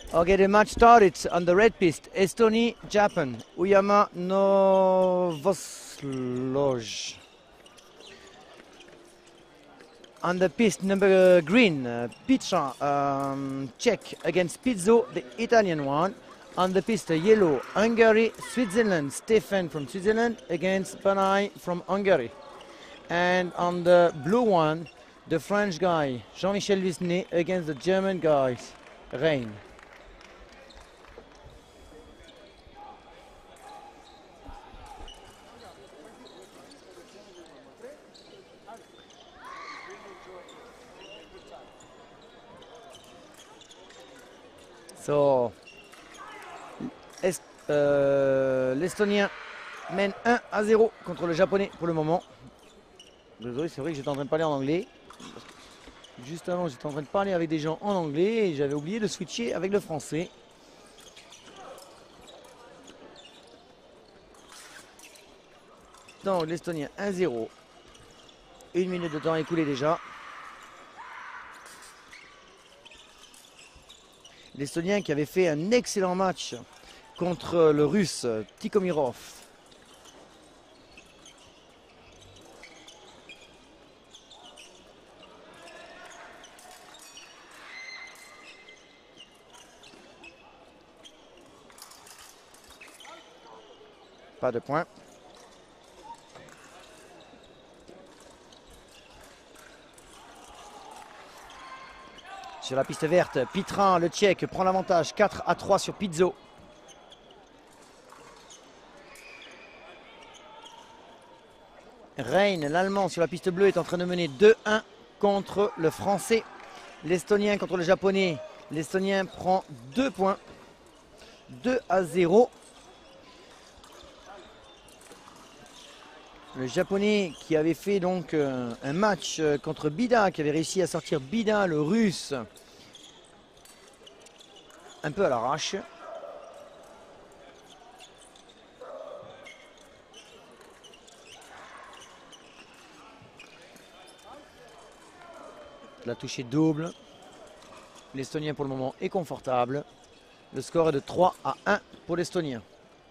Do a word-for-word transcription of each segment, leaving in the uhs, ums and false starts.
Okay, the match started on the red piste. Estonie, Japan, Uyama, Novosloj. On the piste number uh, green, uh, Petra, um, Czech against Pizzo, the Italian one. On the piste yellow, Hungary, Switzerland, Stefan from Switzerland against Banai from Hungary. And on the blue one, the French guy, Jean-Michel Lusné against the German guy, Rein. So, euh, l'Estonien mène un à zéro contre le Japonais pour le moment. Désolé, c'est vrai que j'étais en train de parler en anglais. Juste avant, j'étais en train de parler avec des gens en anglais et j'avais oublié de switcher avec le français. Donc, l'Estonien un zéro. Une minute de temps écoulé déjà. L'Estonien qui avait fait un excellent match contre le Russe Tikhomirov. Pas de point. Sur la piste verte, Pitrin, le Tchèque, prend l'avantage quatre à trois sur Pizzo. Rein, l'Allemand, sur la piste bleue, est en train de mener deux un contre le Français. L'Estonien contre le Japonais. L'Estonien prend deux points. deux à zéro. Le Japonais qui avait fait donc euh, un match contre Bida, qui avait réussi à sortir Bida, le Russe, un peu à l'arrache. La touche est double. L'Estonien pour le moment est confortable. Le score est de trois à un pour l'Estonien.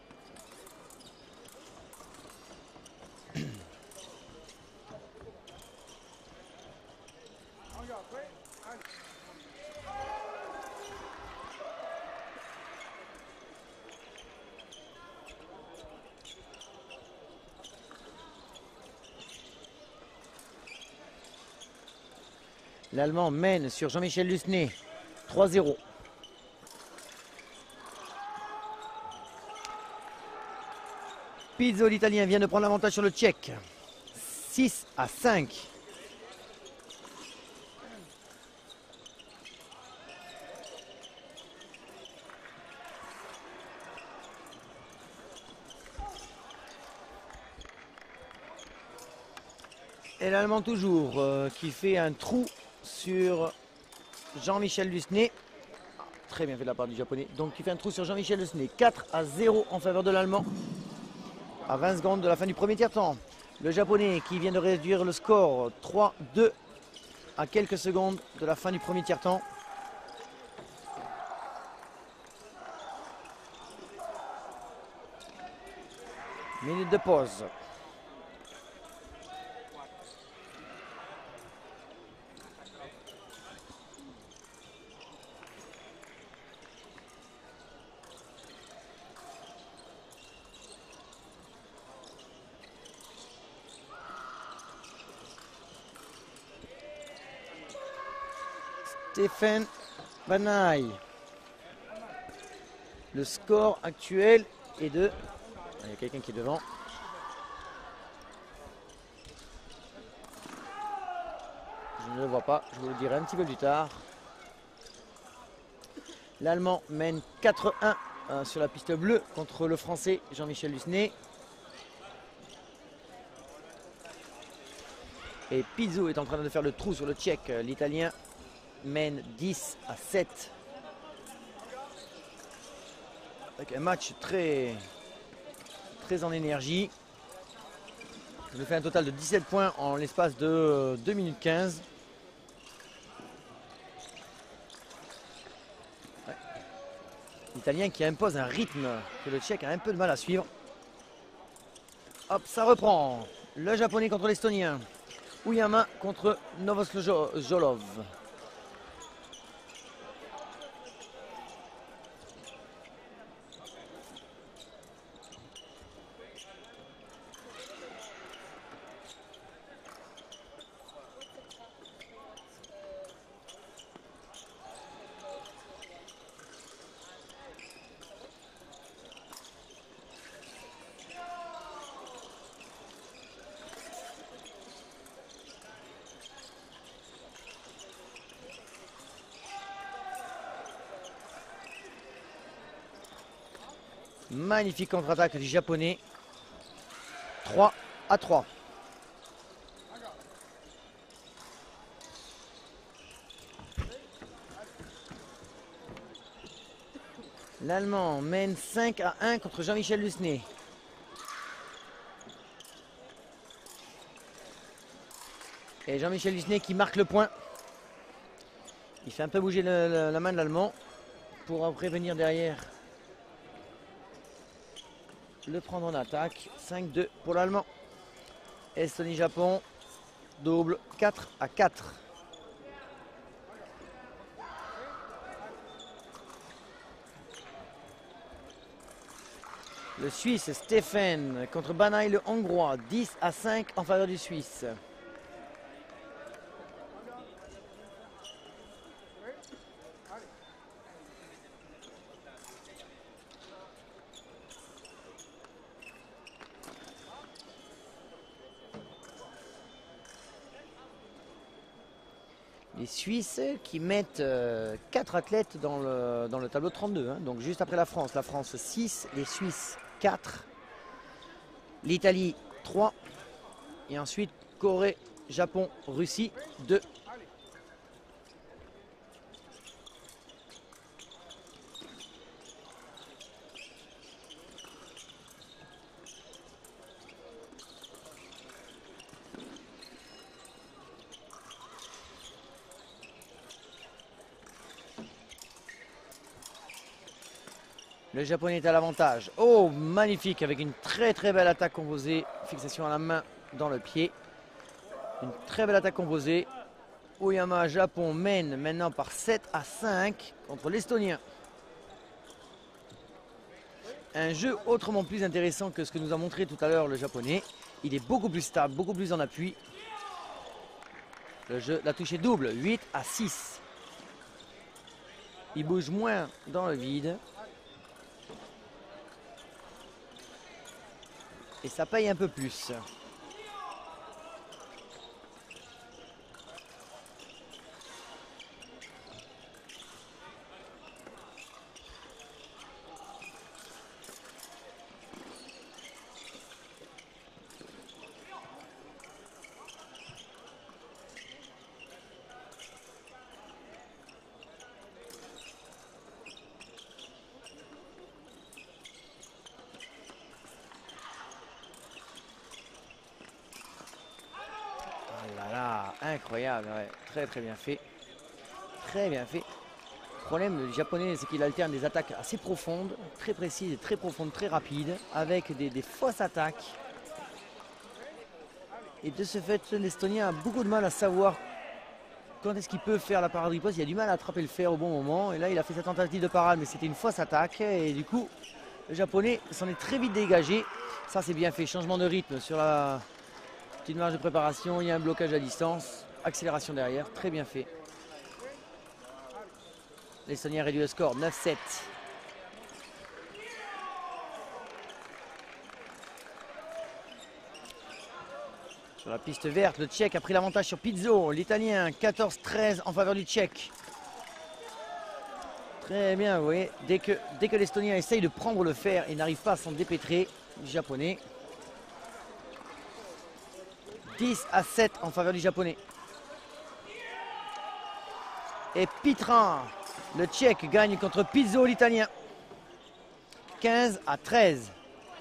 L'Allemand mène sur Jean-Michel Lusné, trois zéro. Pizzo, l'Italien, vient de prendre l'avantage sur le Tchèque, six à cinq. Et l'Allemand toujours, euh, qui fait un trou sur Jean-Michel Lusné. Très bien fait de la part du Japonais. Donc qui fait un trou sur Jean-Michel Lusné. quatre à zéro en faveur de l'Allemand. À vingt secondes de la fin du premier tiers-temps. Le Japonais qui vient de réduire le score trois deux à quelques secondes de la fin du premier tiers-temps. Minute de pause. Stefan Banai. Le score actuel est de... Il y a quelqu'un qui est devant. Je ne le vois pas, je vous le dirai un petit peu plus tard. L'Allemand mène quatre un euh, sur la piste bleue contre le Français Jean-Michel Lusné. Et Pizzo est en train de faire le trou sur le Tchèque. L'Italien mène dix à sept. Avec un match très, très en énergie. Je fais un total de dix-sept points en l'espace de deux minutes quinze. Ouais. L'Italien qui impose un rythme que le Tchèque a un peu de mal à suivre. Hop, ça reprend. Le Japonais contre l'Estonien. Uyama contre Novosjolov. Magnifique contre-attaque du Japonais. trois à trois. L'Allemand mène cinq à un contre Jean-Michel Lusné. Et Jean-Michel Lusné qui marque le point. Il fait un peu bouger le, le, la main de l'Allemand pour après venir derrière le prendre en attaque. cinq deux pour l'Allemand. Estonie-Japon, double quatre à quatre. Le Suisse Stephen contre Banai le Hongrois, dix à cinq en faveur du Suisse. Les Suisses qui mettent euh, quatre athlètes dans le, dans le tableau trente-deux. Hein. Donc juste après la France. La France six, les Suisses quatre, l'Italie trois. Et ensuite Corée, Japon, Russie deux. Le Japonais est à l'avantage. Oh, magnifique, avec une très très belle attaque composée. Fixation à la main dans le pied. Une très belle attaque composée. Oyama, Japon mène maintenant par sept à cinq contre l'Estonien. Un jeu autrement plus intéressant que ce que nous a montré tout à l'heure le Japonais. Il est beaucoup plus stable, beaucoup plus en appui. Le jeu, la touche est double, huit à six. Il bouge moins dans le vide. Et ça paye un peu plus. Incroyable, ouais. Très très bien fait. Très bien fait. Le problème du Japonais, c'est qu'il alterne des attaques assez profondes, très précises et très profondes, très rapides, avec des, des fausses attaques. Et de ce fait, l'Estonien a beaucoup de mal à savoir quand est-ce qu'il peut faire la parade riposte. Il a du mal à attraper le fer au bon moment. Et là, il a fait sa tentative de parade, mais c'était une fausse attaque. Et du coup, le Japonais s'en est très vite dégagé. Ça, c'est bien fait. Changement de rythme sur la petite marge de préparation. Il y a un blocage à distance. Accélération derrière. Très bien fait. L'Estonien réduit le score. neuf sept. Sur la piste verte, le Tchèque a pris l'avantage sur Pizzo. L'Italien, quatorze treize en faveur du Tchèque. Très bien, vous voyez. Dès que, dès que l'Estonien essaye de prendre le fer et n'arrive pas à s'en dépêtrer, du Japonais. dix à sept en faveur du Japonais. Et Pitrin, le Tchèque, gagne contre Pizzo, l'Italien. quinze à treize.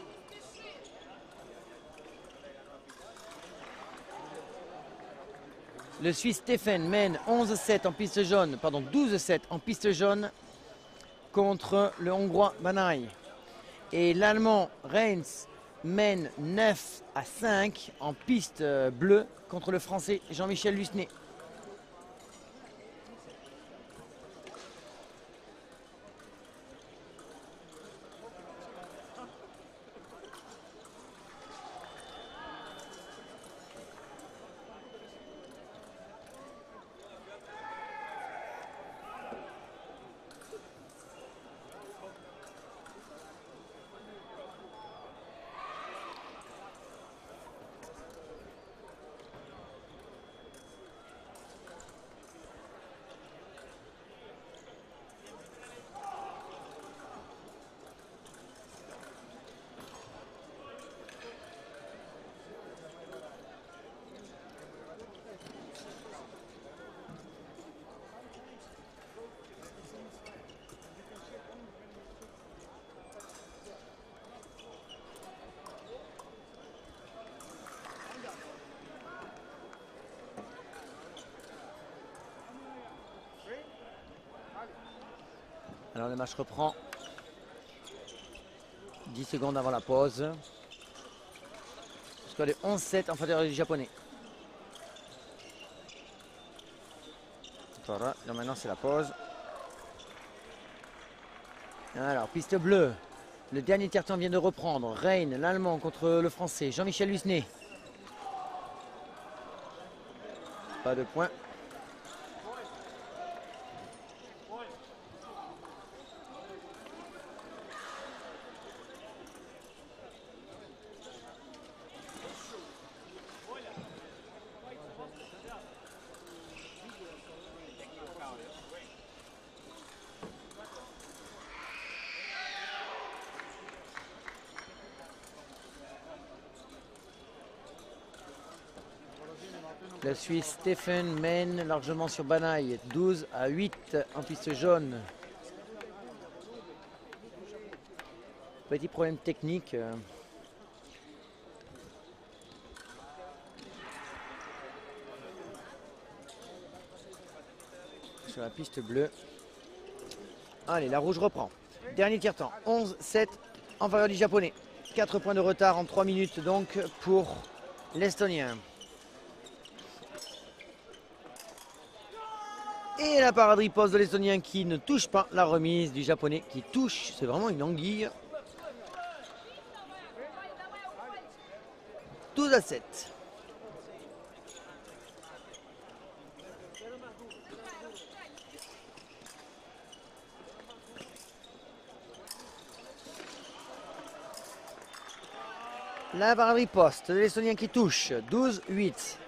Le Suisse Stephen mène onze sept en piste jaune, pardon douze sept en piste jaune. contre le Hongrois Banai. Et l'Allemand Reins mène neuf à cinq en piste bleue contre le Français Jean-Michel Lusné. Alors le match reprend. dix secondes avant la pause. Le score est onze sept en faveur du Japonais. Voilà, là maintenant c'est la pause. Alors, piste bleue. Le dernier tiers-temps vient de reprendre. Rein, l'Allemand contre le Français. Jean-Michel Lusné. Pas de points. Le Suisse Stephen mène largement sur Banai, douze à huit en piste jaune. Petit problème technique. Sur la piste bleue. Allez, la rouge reprend. Dernier tiers-temps, onze sept en faveur du Japonais. quatre points de retard en trois minutes donc pour l'Estonien. Et la parade riposte de l'Estonien qui ne touche pas la remise du Japonais qui touche. C'est vraiment une anguille. douze à sept. La parade riposte de l'Estonien qui touche. douze huit.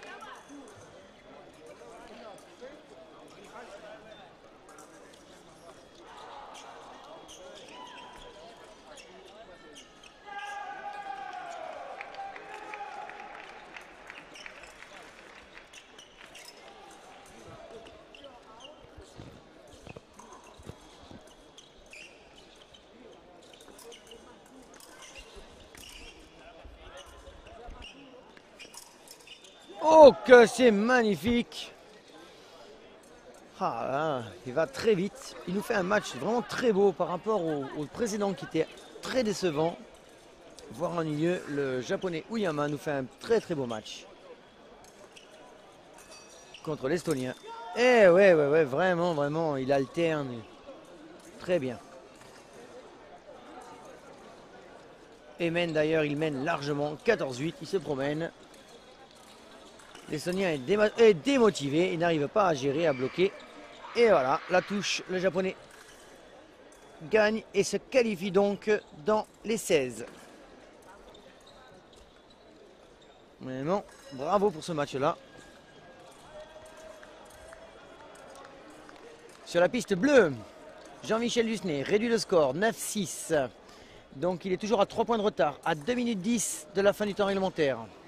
Oh que c'est magnifique. Ah, il va très vite. Il nous fait un match vraiment très beau par rapport au, au précédent qui était très décevant, voire ennuyeux. Le Japonais Uyama nous fait un très très beau match contre l'Estonien. Eh ouais, ouais, ouais, vraiment, vraiment, il alterne très bien. Et mène d'ailleurs, il mène largement quatorze huit, il se promène. L'Estonien est, démo est démotivé, il n'arrive pas à gérer, à bloquer. Et voilà, la touche, le Japonais gagne et se qualifie donc dans les seize. Vraiment, bravo pour ce match-là. Sur la piste bleue, Jean-Michel Lusné réduit le score, neuf six. Donc il est toujours à trois points de retard, à deux minutes dix de la fin du temps réglementaire.